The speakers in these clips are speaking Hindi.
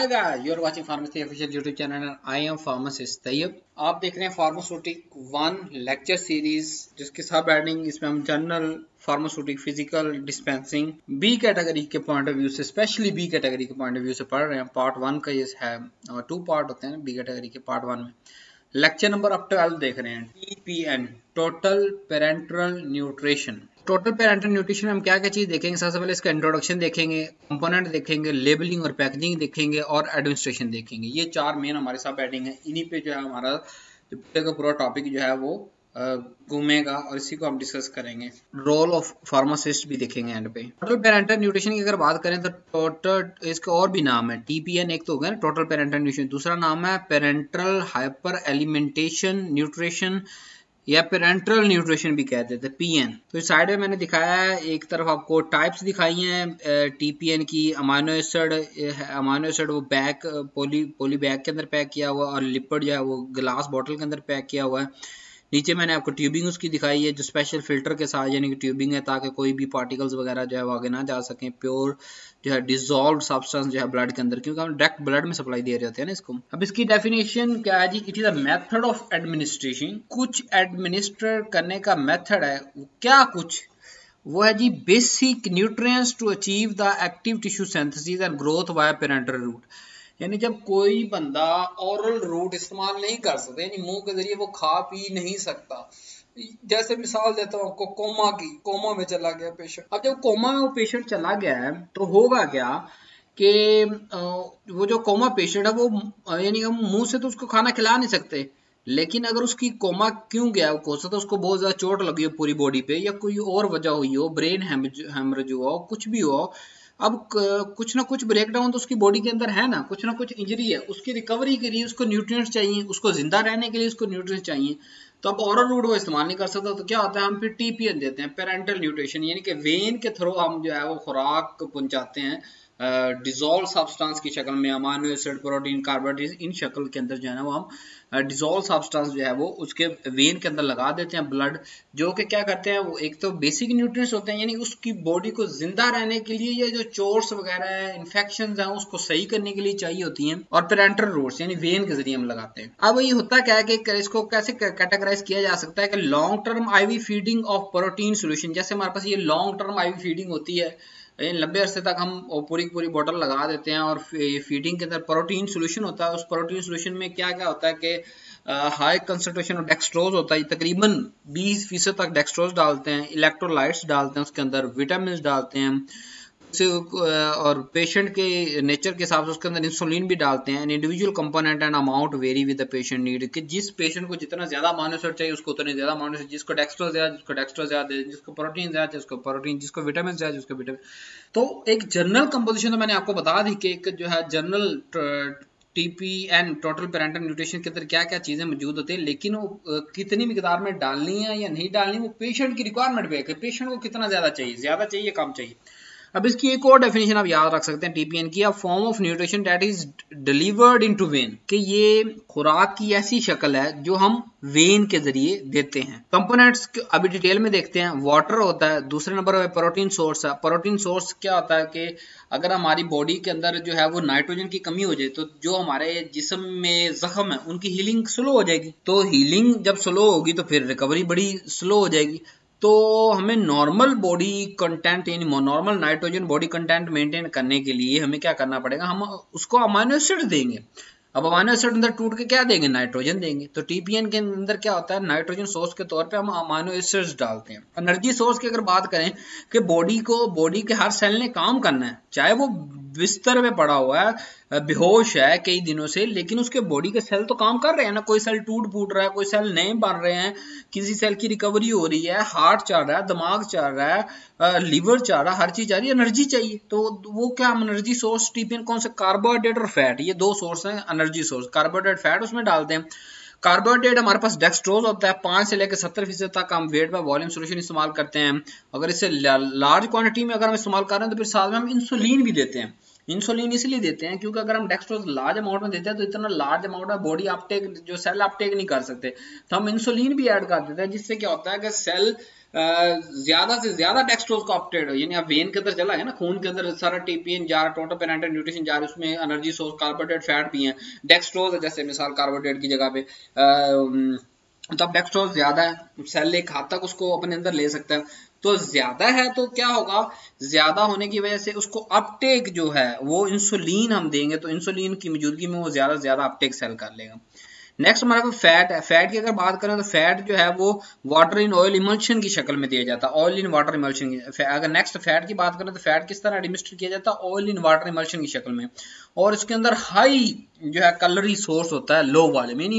Hi guys, you are watching pharmacy official YouTube channel and I am pharmacist Tayyab. आप देख रहे हैं फार्मास्यूटिक 1 लेक्चर सीरीज, जिसकी सब हेडिंग इसमें हम general pharmaceutic physical dispensing B category के पॉइंट ऑफ व्यू से, स्पेशली बी कैटेगरी के पॉइंट ऑफ व्यू से पढ़ रहे हैं। पार्ट 1 का ये है, और 2 पार्ट होते हैं बी कैटेगरी के। पार्ट 1 में लेक्चर नंबर अब 12 देख रहे हैं, TPN total parenteral nutrition. Total parenteral nutrition में हम क्या क्या चीज देखेंगे? सबसे पहले इसका इंट्रोडक्शन देखेंगे, कंपोनेंट देखेंगे, लेबलिंग और पैकेजिंग देखेंगे और एडमिनिस्ट्रेशन देखेंगे। ये 4 मेन हमारे सब हेडिंग है। इन्हीं पे जो है हमारा पूरा टॉपिक जो है वो घूमेगा और इसी को हम डिस्कस करेंगे। रोल ऑफ फार्मासिस्ट भी देखेंगे एंड पे। टोटल पेरेंटल न्यूट्रिशन की अगर बात करें तो टोटल इसका और भी नाम है TPN। एक तो हो गया ना टोटल पेरेंटल न्यूट्रिशन, दूसरा नाम है पेरेंटल हाइपर एलिमेंटेशन न्यूट्रिशन या पेरेंटल न्यूट्रिशन भी कहते थे, PN। तो इस साइड में मैंने दिखाया है, एक तरफ आपको टाइप्स दिखाई हैं TPN की। अमाइनो एसिड वो बैग पोली बैग के अंदर पैक किया हुआ, और लिपिड जो है वो ग्लास बॉटल के अंदर पैक किया हुआ है। नीचे मैंने आपको ट्यूबिंग उसकी दिखाई है, जो स्पेशल फिल्टर के साथ, यानी कि ट्यूबिंग है ताकि कोई भी पार्टिकल्स वगैरह जो है वो आगे ना जा सकें। प्योर जो है डिसॉल्व्ड सब्सटेंस जो है ब्लड के अंदर, क्योंकि हम डायरेक्ट ब्लड में सप्लाई दे रहे होते हैं ना इसको। अब इसकी डेफिनेशन क्या है जी? It is a method of administration. कुछ एडमिनिस्टर करने का मेथड है, क्या कुछ वो है जी, basic nutrients to achieve the active tissue synthesis and growth via parenteral route. यानी जब कोई बंदा ओरल रूट इस्तेमाल नहीं कर सकता, यानी मुंह के जरिए वो खा पी नहीं सकता। जैसे मिसाल देता हूँ आपको, कोमा में चला गया पेशेंट। अब जब कोमा में वो पेशेंट चला गया है तो होगा क्या कि वो जो कोमा पेशेंट है वो, यानी हम मुंह से तो उसको खाना खिला नहीं सकते, लेकिन अगर उसकी कोमा क्यों गया, हो सकता है उसको बहुत ज्यादा चोट लगी हो पूरी बॉडी पे, या कोई और वजह हुई हो, ब्रेन हेमरेज हुआ हो, कुछ भी हो। अब कुछ ना कुछ ब्रेकडाउन तो उसकी बॉडी के अंदर है ना कुछ इंजरी है। उसकी रिकवरी के लिए उसको न्यूट्रिएंट्स चाहिए, उसको जिंदा रहने के लिए उसको न्यूट्रिएंट्स चाहिए। तो अब ओरल रूट वो इस्तेमाल नहीं कर सकता, तो क्या होता है, हम फिर TPN देते हैं, पेरेंटल न्यूट्रिशन, यानी कि वेन के थ्रू हम जो है वो खुराक पहुंचाते हैं डिजोल्व सब्सटेंस की शक्ल में। अमाइनो एसिड, प्रोटीन, कार्बोहाइड्रेट, इन शक्ल के अंदर जो है ना वो हम डिजोल्व सब्सटेंस जो है वो उसके वेन के अंदर लगा देते हैं ब्लड, जो कि क्या करते हैं, वो एक तो बेसिक न्यूट्रिएंट्स होते हैं, यानी उसकी बॉडी को जिंदा रहने के लिए, ये जो चोट्स वगैरह है, इन्फेक्शंस हैं, उसको सही करने के लिए चाहिए होती हैं, और पेरेंटल रूट्स यानी वेन के जरिए हम लगाते हैं। अब ये होता क्या है कि इसको कैसे कैटेगराइज किया जा सकता है कि long term IV feeding of protein solution. जैसे हमारे पास ये लॉन्ग टर्म IV फीडिंग होती है, लंबे अरसे तक हम पूरी पूरी लगा देते हैं, और फीडिंग के अंदर प्रोटीन सोल्यूशन होता है। उस प्रोटीन सोल्यूशन में क्या क्या होता है कि हाई कंसंट्रेशन ऑफ डेक्सट्रोज होता है, तकरीबन 20% तक डेक्सट्रोज डालते हैं, इलेक्ट्रोलाइट्स डालते हैं उसके अंदर, विटामिन डालते हैं, और पेशेंट के नेचर के हिसाब से उसके अंदर इंसुलिन भी डालते हैं। Individual component and amount very with the patient need, कि जिस पेशेंट को जितना ज्यादा अमाइनो एसिड चाहिए उसको उतने ज्यादा अमाइनो एसिड, जिसको डेक्सट्रोज ज्यादा, जिसको प्रोटीन ज्यादा उसको प्रोटीन, जिसको विटामिन ज्यादा उसको विटामिन। तो एक जनरल कंपोजिशन तो मैंने आपको बता दी कि एक जो है general TPN total parenteral nutrition के अंदर क्या क्या चीजें मौजूद होती है, लेकिन वो कितनी मिकदार में डालनी है या नहीं डालनी, वो पेशेंट की रिक्वायरमेंट पे है, पेशेंट को कितना ज्यादा चाहिए कम चाहिए। अब इसकी एक और डेफिनेशन आप याद रख सकते हैं TPN की, form of nutrition that is delivered into vein, कि ये खुराक की ऐसी शक्ल है जो हम वेन के जरिए देते हैं। कंपोनेंट्स अभी डिटेल में देखते हैं। वाटर होता है, दूसरे नंबर पे प्रोटीन सोर्स है। प्रोटीन सोर्स क्या होता है कि अगर हमारी बॉडी के अंदर जो है वो नाइट्रोजन की कमी हो जाए, तो जो हमारे जिस्म में जख्म है उनकी हीलिंग स्लो हो जाएगी। तो हीलिंग जब स्लो होगी तो फिर रिकवरी बड़ी स्लो हो जाएगी। तो हमें नॉर्मल बॉडी कंटेंट यानी normal nitrogen body content maintain करने के लिए हमें क्या करना पड़ेगा, हम उसको अमाइनो एसिड देंगे। अब अमाइनो एसिड अंदर टूट के क्या देंगे, नाइट्रोजन देंगे। तो TPN के अंदर क्या होता है, नाइट्रोजन सोर्स के तौर पे हम अमाइनो एसिड्स डालते हैं। एनर्जी सोर्स की अगर बात करें कि बॉडी के हर सेल ने काम करना है, चाहे वो बिस्तर में पड़ा हुआ है, बेहोश है कई दिनों से, लेकिन उसके बॉडी के सेल तो काम कर रहे हैं ना। कोई सेल टूट फूट रहा है, कोई सेल नए बन रहे हैं, किसी सेल की रिकवरी हो रही है, हार्ट चल रहा है, दिमाग चल रहा है, लीवर चल रहा है, हर चीज आ रही है, एनर्जी चाहिए। तो वो क्या, हम एनर्जी सोर्स TPN कौन से, कार्बोहाइड्रेट और फैट, ये 2 सोर्स हैं एनर्जी सोर्स। कार्बोहाइड्रेट फैट उसमें डालते हैं। कार्बोहाइड्रेट हमारे पास डेक्सट्रोज होता है, 5 से लेकर 70% तक हम वेट बाय वॉल्यूम सोल्यूशन इस्तेमाल करते हैं। अगर इसे लार्ज क्वांटिटी में अगर हम इस्तेमाल कर रहे हैं तो फिर साथ में हम इंसुलिन भी देते हैं। इंसुलिन इसलिए देते हैं क्योंकि अगर हम डेक्सट्रोज लार्ज अमाउंट में देते हैं तो इतना लार्ज अमाउंट में बॉडी अपटेक जो सेल अपटेक नहीं कर सकते, तो हम इंसुलिन भी ऐड कर देते हैं, जिससे क्या होता है कि सेल ज्यादा से ज्यादा डेक्सट्रोज को अपटेट हो, यानी आप वेन के अंदर चला है ना, खून के अंदर सारा टीपीएन जा रहा है, टोटल पेरेंटल न्यूट्रिशन जा रहा है, उसमें एनर्जी सोर्स कार्बोहाइड्रेट फैट भी है, डेक्सट्रोज है जैसे मिसाल कार्बोहाइड्रेट की जगह पे, तब डेक्सट्रोज ज्यादा है, सेल एक हाथ तक उसको अपने अंदर ले सकता है, तो ज्यादा है तो क्या होगा, ज्यादा होने की वजह से उसको अपटेक जो है वो इंसुलिन हम देंगे तो इंसुलिन की मौजूदगी में वो ज्यादा से ज्यादा अपटेक सेल कर लेगा। नेक्स्ट हमारे पास फैट है। फैट की अगर बात करें तो फैट जो है वो वाटर इन ऑयल इमल्शन की शक्ल में दिया जाता है, ऑयल इन वाटर इमल्शन की। अगर नेक्स्ट फैट की बात करें तो फैट किस तरह एडमिनिस्टर किया जाता है, ऑयल इन वाटर इमल्शन की शक्ल में, और इसके अंदर हाई जो है कैलोरी सोर्स होता है, लो वॉल्यूम, यानी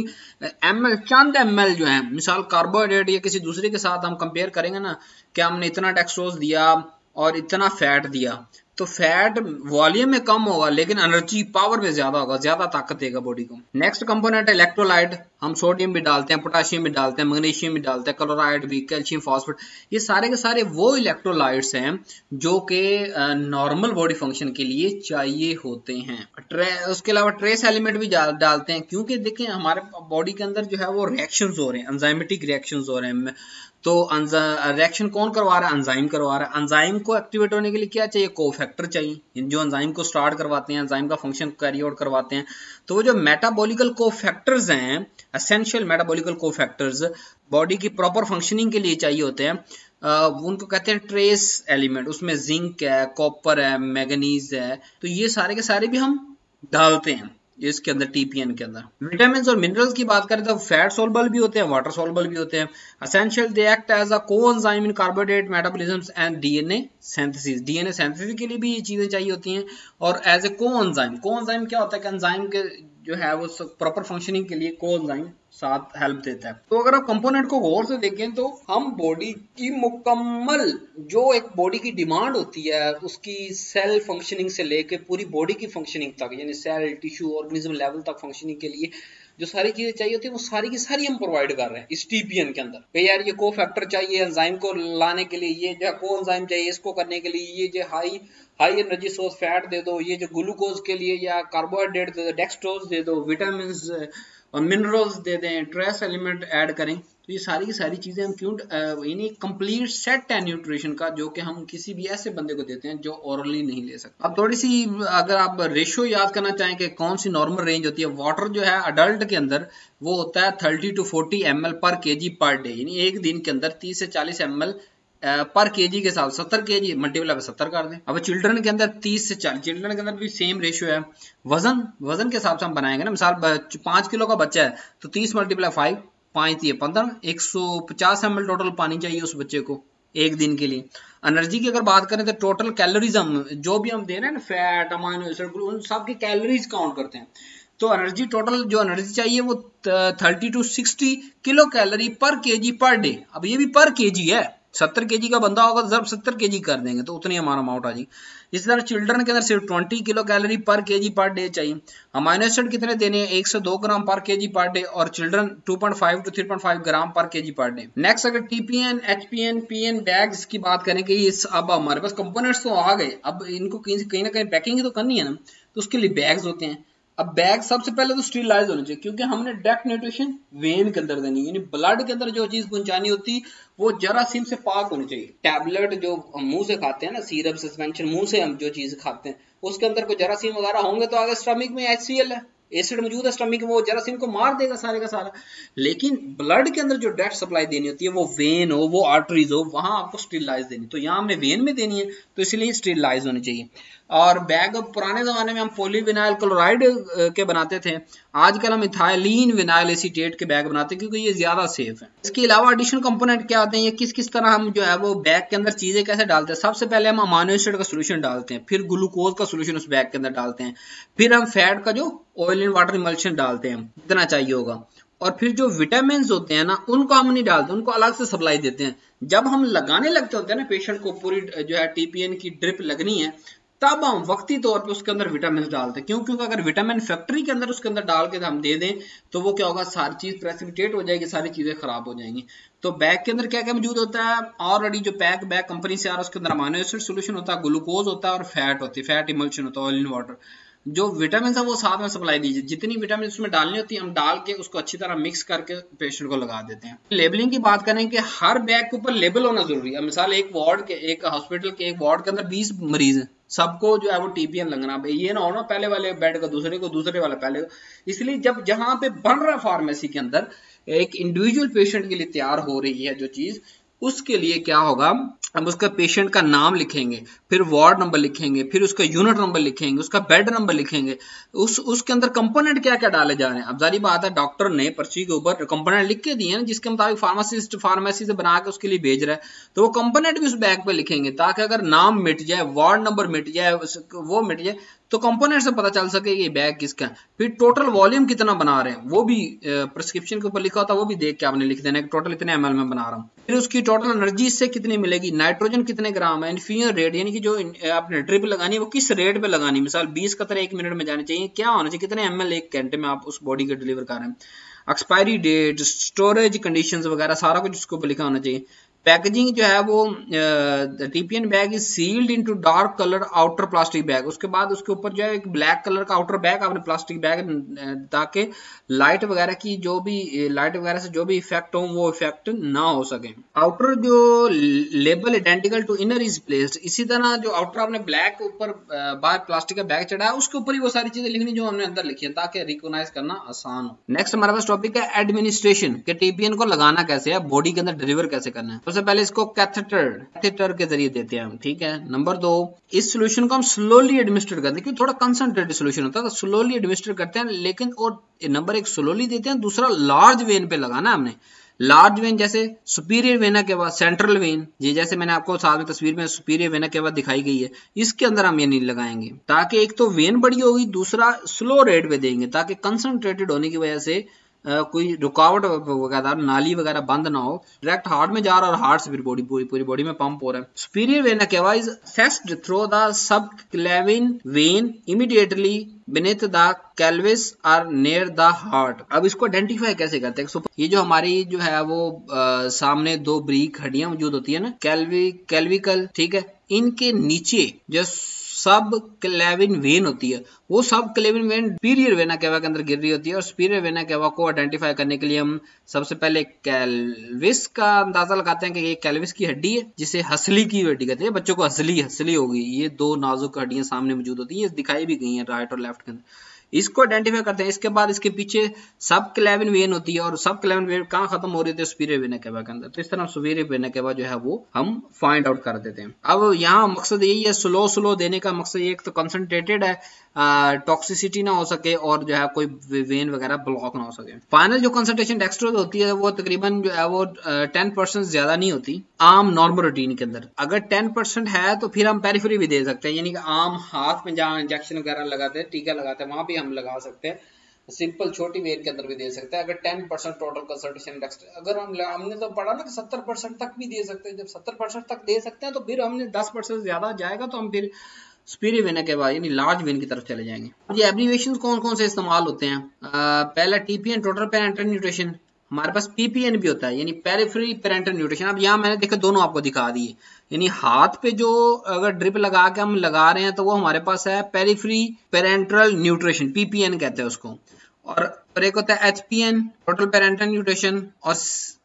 ml चंद ml जो है, मिसाल कार्बोहाइड्रेट या किसी दूसरे के साथ हम कंपेयर करेंगे ना कि हमने इतना डेक्सट्रोज दिया और इतना फैट दिया, तो फैट वॉल्यूम में कम होगा लेकिन एनर्जी पावर में ज्यादा होगा, ज्यादा ताकत देगा बॉडी को। नेक्स्ट कंपोनेंट है इलेक्ट्रोलाइट। हम सोडियम भी डालते हैं, पोटेशियम भी डालते हैं, मैग्नीशियम भी डालते हैं, क्लोराइड भी, कैल्शियम, फॉस्फेट, ये सारे के सारे वो इलेक्ट्रोलाइट्स हैं जो कि नॉर्मल बॉडी फंक्शन के लिए चाहिए होते हैं। उसके अलावा ट्रेस एलिमेंट भी डालते हैं, क्योंकि देखें हमारे बॉडी के अंदर जो है वो रिएक्शंस हो रहे हैं, एंजाइमेटिक रिएक्शंस हो रहे हैं, तो रिएक्शन कौन करवा रहा है, एंजाइम करवा रहा है। एंजाइम को एक्टिवेट होने के लिए क्या चाहिए, कोफैक्टर चाहिए, जो एंजाइम को स्टार्ट करवाते हैं, एंजाइम का फंक्शन कैरी आउट करवाते हैं। तो वो जो मेटाबॉलिकल कोफैक्टर्स हैं, एसेंशियल मेटाबॉलिकल कोफैक्टर्स बॉडी की प्रॉपर फंक्शनिंग के लिए चाहिए होते हैं, उनको कहते हैं ट्रेस एलिमेंट। उसमें जिंक है, कॉपर है, मैग्नीज है, तो ये सारे के सारे भी हम डालते हैं इसके अंदर, टीपीएन के अंदर। विटामिन और मिनरल्स की बात करें तो फैट सोल्युबल भी होते हैं, वाटर सोल्युबल भी होते हैं। Essential, they act as a coenzyme in carbohydrate metabolism and DNA synthesis. DNA synthesis के लिए भी ये चीजें चाहिए होती हैं, और एज ए कोएंजाइम। कोएंजाइम क्या होता है कि एंजाइम के जो है वो प्रॉपर फंक्शनिंग के लिए कोएंजाइम साथ हेल्प देता है। तो अगर आप कंपोनेंट को गौर से देखें तो हम बॉडी की मुकम्मल जो एक बॉडी की डिमांड होती है, उसकी सेल फंक्शनिंग से लेके पूरी बॉडी की फंक्शनिंग तक, यानी सेल, टिश्यू, ऑर्गेनिज्म लेवल तक फंक्शनिंग के लिए जो सारी चीजें चाहिए होती है वो सारी की सारी हम प्रोवाइड कर रहे हैं इस टीपीएन के अंदर। भाई यार ये को फैक्टर चाहिए एंजाइम को लाने के लिए, ये जो को एंजाइम चाहिए इसको करने के लिए, ये जो हाई एनर्जी सोर्स फैट दे दो, ये जो ग्लूकोज के लिए या कार्बोहाइड्रेट दे दो, डेक्सट्रोज दे दो, विटामिन और मिनरल्स दे दें, ट्रेस एलिमेंट ऐड करें, तो ये सारी की सारी चीजें हम क्यों, यानी कंप्लीट सेट है न्यूट्रिशन का, जो कि हम किसी भी ऐसे बंदे को देते हैं जो ओरली नहीं ले सकते। अब थोड़ी सी अगर आप रेशियो याद करना चाहें कि कौन सी नॉर्मल रेंज होती है, वाटर जो है अडल्ट के अंदर वो होता है 30 to 40 ml per KG per day, यानी एक दिन के अंदर 30 से 40 ml पर केजी के साथ 70 केजी मल्टीप्लाई 70 कर दें। अब चिल्ड्रन के अंदर 30 से 40, चिल्ड्रन के अंदर भी सेम रेशियो है। वजन के हिसाब से हम बनाएंगे ना, मिसाल 5 किलो का बच्चा है तो 30 मल्टीप्लाई 5, 5 15, 150 ml टोटल पानी चाहिए उस बच्चे को एक दिन के लिए। एनर्जी की अगर बात करें तो टोटल कैलोरीज हम जो भी हम दे रहे हैं ना, फैट, अमाइनो एसिड, उन सब की कैलोरीज काउंट करते हैं, तो एनर्जी टोटल जो एनर्जी चाहिए वो 30 to 60 kilo calorie per KG per day. अब ये भी पर केजी है, 70 केजी का बंदा होगा तो जब 70 केजी कर देंगे तो उतनी हमारा अमाउंट आ जाएगी। इसी तरह चिल्ड्रन के अंदर सिर्फ 20 kilo calorie per KG per day चाहिए। अमाइनो एसिड कितने देने हैं, 1 से 2 ग्राम पर केजी पर डे, और children 2.5 to 3.5 gram per KG per day. Next अगर टीपीएन, एचपीएन, पीएन बैग्स की बात करें कि अब हमारे पास कंपोनेंट्स तो आ गए, अब इनको कहीं ना कहीं पैकिंग तो करनी है ना, तो उसके लिए बैग्स होते हैं। अब बैग सबसे पहले तो स्टीरिलाइज होने चाहिए, क्योंकि हमने डायरेक्ट न्यूट्रिशन वेन के अंदर देनी है, यानी ब्लड के अंदर जो चीज पहुंचानी होती वो जरासीम से पाक होनी चाहिए। टैबलेट जो हम मुंह से खाते हैं ना, सीरप, सस्पेंशन, मुंह से हम जो चीज खाते हैं उसके अंदर कोई जरासीम वगैरह होंगे तो आगे स्टमक में HCl है, एसिड मौजूद है स्टमक में, वो जरासीम को मार देगा सारे का सारा। लेकिन ब्लड के अंदर जो डायरेक्ट सप्लाई देनी होती है, वो वेन हो, वो आर्टरीज हो, वहां आपको स्टीरिलाइज देनी, तो यहाँ हमने वेन में देनी है तो इसलिए स्टीरिलाइज होनी चाहिए। और बैग पुराने जमाने में हम पॉलीविनाइल क्लोराइड के बनाते थे, आजकल हम इथाइलिन विनाइल एसीटेट के बैग बनाते हैं क्योंकि ये ज्यादा सेफ है। इसके अलावा एडिशनल कंपोनेंट क्या आते हैं, ये किस तरह हम जो है वो बैग के अंदर चीजें कैसे डालते हैं। सबसे पहले हम अमाइनो एसिड का सोल्यूशन डालते हैं, फिर ग्लूकोज का सोल्यूशन उस बैग के अंदर डालते हैं, फिर हम फैट का जो ऑयल इन वाटर इमल्शन डालते हैं जितना चाहिए होगा, और फिर जो विटामिन होते हैं ना उनको हम नहीं डालते, उनको अलग से सप्लाई देते हैं। जब हम लगाने लगते होते हैं ना पेशेंट को, पूरी जो है टीपीएन की ड्रिप लगनी है, तब हम वक्ती तौर पे उसके अंदर विटामिन डालते हैं। क्यों? क्योंकि अगर विटामिन फैक्ट्री के अंदर उसके अंदर डाल के हम दे दें तो वो क्या होगा, सारी चीज प्रेसिपिटेट हो जाएगी, सारी चीजें खराब हो जाएंगी। तो बैग के अंदर क्या क्या मौजूद होता है, ऑलरेडी जो पैक बैग कंपनी से आ रहा है उसके अंदर अमाइनो एसिड सोल्यूशन होता है, ग्लूकोज होता है और फैट होती है, फैट इमल्शन होता है, ऑयल इन वाटर। जो विटामिन है वो साथ में सप्लाई दीजिए, जितनी विटामिन उसमें डालनी होती है हम डाल के उसको अच्छी तरह मिक्स करके पेशेंट को लगा देते हैं। लेबलिंग की बात करें कि हर बैग के ऊपर लेबल होना जरूरी है। मिसाल एक वार्ड के, एक हॉस्पिटल के एक वार्ड के अंदर 20 मरीज हैं, सबको जो है वो टीपीएन लगना, ये ना हो ना पहले वाले बेड का दूसरे को, दूसरे वाला पहले को। इसलिए जब जहां पे बन रहा फार्मेसी के अंदर एक इंडिविजुअल पेशेंट के लिए तैयार हो रही है जो चीज, उसके लिए क्या होगा, हम उसका पेशेंट का नाम लिखेंगे, फिर वार्ड नंबर लिखेंगे, फिर उसका यूनिट नंबर लिखेंगे, उसका बेड नंबर लिखेंगे, उसके अंदर कंपोनेंट क्या क्या डाले जा रहे हैं। अब जारी बात है डॉक्टर ने पर्ची के ऊपर कंपोनेंट लिख के दिए हैं, जिसके मुताबिक फार्मासिस्ट फार्मेसी से बना के उसके लिए भेज रहा है, तो वो कंपोनेंट भी उस बैग पे लिखेंगे, ताकि अगर नाम मिट जाए, वार्ड नंबर मिट जाए, वो मिट जाए, तो कंपोनेंट से पता चल सके ये बैग किसका है। फिर टोटल वॉल्यूम कितना बना रहे हैं वो भी प्रिस्क्रिप्शन के ऊपर लिखा होता है, वो भी देख के आपने लिख देना है टोटल इतने ml में बना रहा हूँ। फिर उसकी टोटल एनर्जी इससे कितनी मिलेगी, नाइट्रोजन कितने ग्राम है, इन्फ्यूजन रेट यानी कि जो आपने ड्रिप लगानी है वो किस रेट पे लगानी, मिसाल 20 कतरे 1 मिनट में जानी चाहिए, क्या होना चाहिए, कितने ml 1 घंटे में आप उस बॉडी के डिलीवर कर रहे हैं। एक्सपायरी डेट, स्टोरेज कंडीशंस वगैरह सारा कुछ उसके ऊपर लिखा होना चाहिए। पैकेजिंग जो है वो TPN bag is sealed into dark colour outer plastic bag, उसके बाद उसके ऊपर जो है एक ब्लैक कलर का आउटर बैग आपने प्लास्टिक बैग, ताकि लाइट वगैरह की जो भी लाइट वगैरह से जो भी इफेक्ट हो वो इफेक्ट ना हो सके। आउटर जो label identical to inner is placed, इसी तरह जो आउटर आपने ब्लैक ऊपर बाहर प्लास्टिक का बैग चढ़ा है उसके ऊपर ही वो सारी चीजें लिखनी जो हमने अंदर लिखी है, ताकि रिकॉग्नाइज करना आसान हो। नेक्स्ट हमारे पास टॉपिक है एडमिनिस्ट्रेशन, के टीपीएन को लगाना कैसे है, बॉडी के अंदर डिलीवर कैसे करना है। सबसे पहले इसको कैथेटर के जरिए देते हैं हम, ठीक है। नंबर 2, इस सोल्यूशन को हम स्लोली एडमिनिस्टर करते हैं, क्योंकि थोड़ा कंसंट्रेटेड सोल्यूशन होता है तो स्लोली एडमिनिस्टर करते हैं, लेकिन और नंबर 1 स्लोली देते हैं, दूसरा लार्ज वेन पे लगाना है हमने। लार्ज वेन जैसे सुपीरियर वेना के बाद सेंट्रल वेन, ये जैसे मैंने आपको साथ में तस्वीर में सुपीरियर वेना के बाद दिखाई गई है, इसके अंदर हम ये नहीं लगाएंगे, ताकि एक तो वेन बड़ी होगी, दूसरा स्लो रेट पे देंगे, ताकि कंसंट्रेटेड होने की वजह से कोई रुकावट वगैरह नाली वगैरह बंद ना हो, डायरेक्ट हार्ट में जा रहा है और हार्ट से फिर पूरी बॉडी में पंप हो रहा है। Superior vena cava is accessed through the subclavian vein immediately beneath the pelvis or near the heart। अब इसको आइडेंटिफाई कैसे करते हैं, ये जो हमारी जो है वो सामने 2 ब्रीक हड्डियां मौजूद होती है ना, कैल्विकल, ठीक है, इनके नीचे जो सब क्लेविन वेन होती है, वो सब क्लेविन वेन सुपीरियर वेना केवा के अंदर गिर रही होती है, और सुपीरियर वेना केवा को आइडेंटिफाई करने के लिए हम सबसे पहले कैल्विस का अंदाजा लगाते हैं कि ये कैल्विस की हड्डी है, जिसे हसली की हड्डी कहते हैं, बच्चों को हसली होगी, ये 2 नाजुक हड्डियां सामने मौजूद होती है, ये दिखाई भी गई है राइट और लेफ्ट के अंदर, इसको आइडेंटिफाई करते हैं। इसके बाद इसके पीछे सब क्लेविन वेन होती है, और सब क्लेविन वेन कहाँ खत्म हो रही है, सुपीरियर वेना केवा के अंदर, तो इस तरह सुपीरियर वेना केवा जो है वो हम फाइंड आउट कर देते हैं। अब यहाँ मकसद यही है, स्लो देने का मकसद ये, एक तो कंसंट्रेटेड है, टॉक्सिसिटी ना हो सके, और जो है कोई वेन वगैरह ब्लॉक ना हो सके। फाइनल जो कंसंट्रेशन डेक्सट्रोज होती है वो तकरीबन जो है वो 10% ज्यादा नहीं होती आम नॉर्मल रूटीन के अंदर। अगर 10% है तो फिर हम पेरिफेरी भी दे सकते हैं, यानी कि आम हाथ में जहाँ इंजेक्शन वगैरह लगाते हैं, टीका लगाते हैं, वहां भी हम लगा सकते हैं, सिंपल छोटी वेन के अंदर भी दे सकते हैं। अगर 10% टोटल कंसंट्रेशन डेक्सट्रोज, अगर हमने तो पढ़ा ना कि 70% तक भी दे सकते हैं, जब 70% तक दे सकते हैं तो फिर हमने 10% ज्यादा जाएगा तो हम फिर सुपीरियर वेना के बाद यानी लार्ज वेन की तरफ चले जाएंगे। ये एब्रीविएशंस कौन कौन से इस्तेमाल होते हैं, पहला टीपीएन टोटल पेरेंटल न्यूट्रिशन, हमारे पास पीपीएन भी होता है यानी पेरिफेरी पेरेंटल न्यूट्रिशन। अब यहाँ मैंने देखा दोनों आपको दिखा दिए, यानी हाथ पे जो अगर ड्रिप लगा के हम लगा रहे हैं तो वो हमारे पास है पेरिफेरी पेरेंटल न्यूट्रिशन, पीपीएन कहते हैं उसको, और एक होता है एचपीएन टोटल पेरेंटल न्यूट्रिशन, और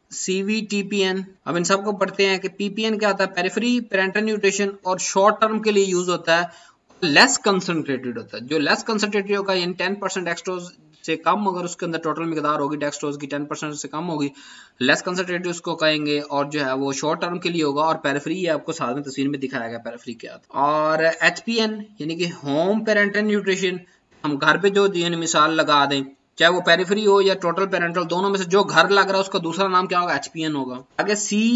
CVTPN। अब इन सबको पढ़ते हैं कि PPN क्या होता है, पेरिफेरी पेरेंटल न्यूट्रिशन, और शॉर्ट टर्म के लिए यूज होता है, लेस कंसंट्रेटेड होता है। जो लेस कंसंट्रेटेड होगा यानी 10% डेक्सट्रोज से कम अगर उसके अंदर टोटल मिकदार होगी डेक्सट्रोज की 10% से कम होगी, लेस कंसंट्रेटेड उसको कहेंगे, और जो है वो शॉर्ट टर्म के लिए होगा। और पेरिफेरी आपको साथ में तस्वीर में दिखाया गया पेरिफेरी क्या होता है। और HPN यानी कि होम पेरेंटल न्यूट्रिशन, हम घर पे जो मिसाल लगा दें, चाहे वो पेरिफेरी हो या टोटल पेरेंटल, दोनों में से जो घर लग रहा है उसका दूसरा नाम क्या होगा, HPN होगा। आगे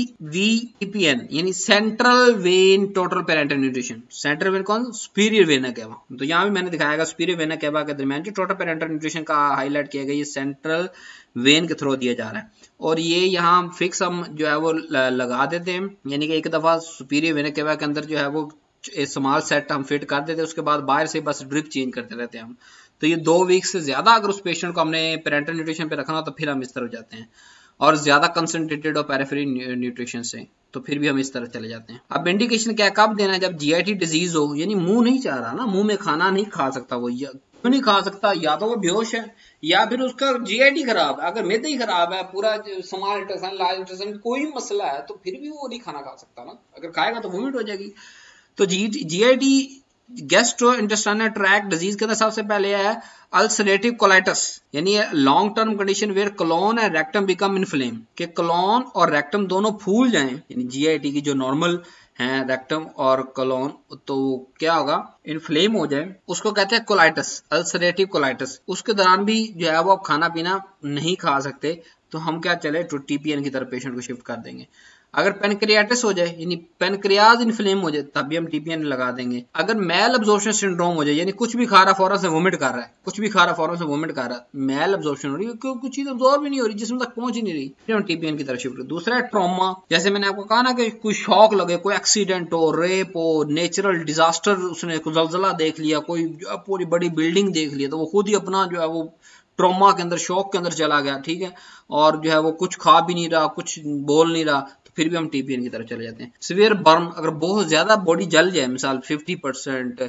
CVTPN यानी central vein total parenteral nutrition, central vein कौन, सुपीरियर वेना केवा, तो यहाँ भी मैंने दिखाया सुपीरियर वेना केवा के दरमियान जो टोटल पेरेंटल न्यूट्रिशन का हाईलाइट किया गया, ये सेंट्रल वेन के थ्रू दिया जा रहा है, और ये यहाँ फिक्स हम जो है वो लगा देते हैं, यानी कि एक दफा सुपीरियर वेना केवा के अंदर जो है वो स्मॉल सेट हम फिट कर देते हैं, उसके बाद बाहर से बस ड्रिप चेंज करते रहते हैं हम। तो ये 2 वीक से ज्यादा अगर उस पेशेंट को हमने पेरेंटल न्यूट्रिशन पे रखना हो तो फिर हम इस तरफ जाते हैं, और ज्यादा कंसंट्रेटेड और पेरिफेरल न्यूट्रिशन से तो फिर भी हम इस तरफ चले जाते हैं। अब इंडिकेशन क्या कब देना है, जब जीआईटी डिजीज हो, यानी मुंह नहीं चाह रहा ना, मुंह में खाना नहीं खा सकता वो, क्यों नहीं खा सकता, या तो वो बेहोश है या फिर उसका जीआईटी खराब है। अगर मैदा ही खराब है, पूरा स्मॉल इंटेस्टाइन लार्ज इंटेस्टाइन कोई मसला है तो फिर भी वो नहीं खाना खा सकता ना, अगर खाएगा तो वोमिट हो जाएगी। तो GIT gastro intestinal tract disease के अंदर सबसे पहले है अल्सरेटिव कोलाइटिस, यानी long term condition where colon and rectum become inflame, कि कोलोन और रेक्टम दोनों फूल जाएं, यानी जीआईटी की जो नॉर्मल हैं रेक्टम और कोलोन, तो क्या होगा, इन्फ्लेम हो जाए, उसको कहते हैं कोलाइटिस, अल्सरेटिव कोलाइटिस। उसके दौरान भी जो है वो आप खाना पीना नहीं खा सकते, तो हम क्या चले तो टीपीएन की तरफ पेशेंट को शिफ्ट कर देंगे। अगर पेनक्रियाटिस हो जाए, यानी पेनक्रियाज इन्फ्लेम हो जाए, तब भी हम टीपीएन लगा देंगे। अगर मेल एब्जॉर्प्शन सिंड्रोम हो जाए, यानी कुछ भी खा रहा फौरन से वोमिट कर रहा है, कुछ भी खा रहा फौरन से वोमिट कर रहा है, मेल एब्जॉर्प्शन हो रही है, क्योंकि कुछ चीज एब्जॉर्ब ही नहीं हो रही, जिसम तक पहुंच ही नहीं रही, फिर हम टीपीएन की तरफ शिफ्ट। दूसरा है ट्रॉमा, जैसे मैंने आपको कहा ना कि कोई शॉक लगे, कोई एक्सीडेंट हो, रेप हो, नेचुरल डिजास्टर, उसने कोई जलजला देख लिया, कोई पूरी बड़ी बिल्डिंग देख लिया, तो वो खुद ही अपना जो है वो ट्रॉमा के अंदर, शॉक के अंदर चला गया, ठीक है, और जो है वो कुछ खा भी नहीं रहा, कुछ बोल नहीं रहा, तो फिर भी हम टीपीएन की तरफ चले जाते हैं। सिवियर बर्न, अगर बहुत ज्यादा बॉडी जल जाए, मिसाल 50%,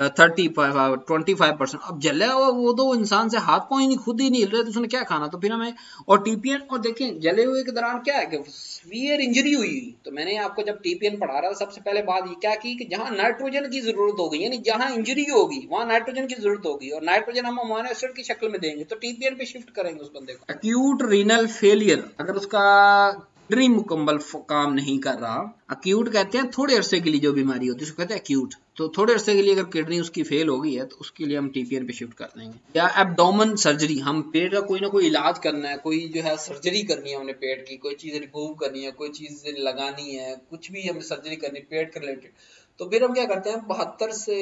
35, 25%, अब जले वो तो इंसान से हाथ पांव ही नहीं, खुद ही नहीं हिल रहे, तो उसने क्या खाना, तो फिर हमें और टीपीएन, और देखें जले हुए के दौरान क्या है कि सीवियर इंजरी हुई, तो मैंने आपको जब टीपीएन पढ़ा रहा था सबसे पहले बात ये क्या की कि जहां नाइट्रोजन की जरूरत होगी, यानी जहां इंजरी होगी वहां नाइट्रोजन की जरूरत होगी, और नाइट्रोजन हम अमीनो एसिड की शक्ल में देंगे, तो टीपीएन पे शिफ्ट करेंगे उस बंदे को। एक्यूट रीनल फेलियर, अगर उसका किडनी मुकम्मल काम नहीं कर रहा, अक्यूट कहते हैं थोड़े अरसे के लिए जो बीमारी होती है उसको कहते हैं अक्यूट, तो थोड़े अरसे के लिए अगर किडनी उसकी फेल हो गई है तो उसके लिए हम टीपीएन पे शिफ्ट कर देंगे। या एब्डोमेन सर्जरी, हम पेट का कोई ना कोई इलाज करना है, कोई जो है सर्जरी करनी है हमने, पेट की कोई चीज रिमूव करनी है, कोई चीज लगानी है, कुछ भी हमें सर्जरी करनी है पेट के रिलेटेड, तो फिर हम क्या करते हैं 72 से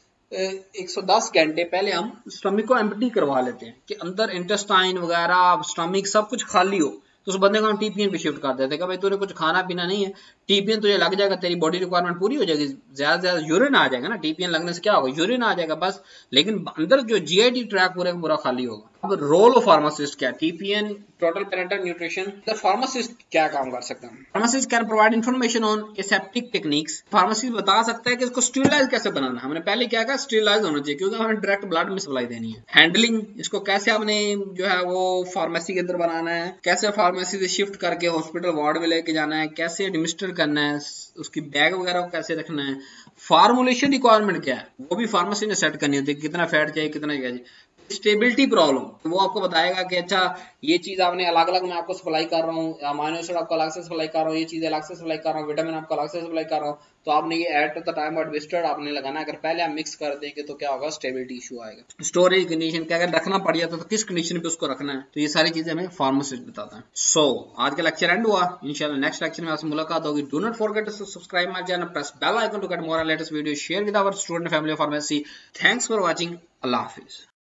110 घंटे पहले हम स्टमक को एम्प्टी करवा लेते हैं, कि अंदर इंटेस्टाइन वगैरह स्टमक सब कुछ खाली हो, तो उस बंदे को हम टीपीएन पे शिफ्ट कर देते हैं कि भाई तूने कुछ खाना पीना नहीं है, टीपीएन तुझे लग जाएगा, तेरी बॉडी रिक्वायरमेंट पूरी हो जाएगी, ज्यादा से ज्यादा यूरिन आ जाएगा ना, टीपीएन लगने से क्या होगा, यूरिन आ जाएगा बस, लेकिन अंदर जो जीआईटी ट्रैक पूरा खाली होगा। अब रोल ऑफ फार्मासिस्ट क्या, TPN, total parenteral nutrition, the pharmacist क्या काम कर सकता है, pharmacist can provide information on aseptic techniques, pharmacist बता सकता है कि इसको स्टरलाइज कैसे बनाना है, हमने पहले क्या कहा स्टरलाइज होना चाहिए, क्योंकि हमें डायरेक्ट ब्लड में सप्लाई देनी है। हैंडलिंग, इसको कैसे आपने जो है वो फार्मेसी के अंदर बनाना है, कैसे फार्मेसी से शिफ्ट करके हॉस्पिटल वार्ड में लेके जाना है, कैसे एडमिनिस्टर करना है, उसकी बैग वगैरह को कैसे रखना है, फार्मूलेशन रिक्वायरमेंट क्या है वो भी फार्मेसी ने सेट करनी होती है, कितना फैट चाहिए कितना चाहिए। स्टेबिलिटी प्रॉब्लम, वो आपको बताएगा कि अच्छा ये चीज आपने अलग अलग मैं आपको सप्लाई कर रहा हूँ, अमीनो एसिड आपको अलग से सप्लाई कर रहा हूँ, ये चीज अलग से सप्लाई कर रहा हूँ, विटामिन आपको अलग से सप्लाई कर रहा हूँ, तो आपने ये एट द टाइम एडमिनिस्टर्ड आपने लगाना है। अगर पहले आप मिक्स कर देंगे तो क्या होगा, स्टेबिलिटी इशू आएगा। स्टोरेज कंडीशन क्या, अगर रखना पड़ जाता तो किस कंडीशन पे उसको रखना है, तो ये सारी चीजें हमें फार्मासिस्ट बताता है। सो आज का लेक्चर एंड हुआ, इंशाल्लाह नेक्स्ट लेक्चर में आपसे मुलाकात होगी। Do not forget to subscribe my channel, press bell icon to get more latest video, share with our student family pharmacy. Thanks for watching, अल्लाह हाफिज।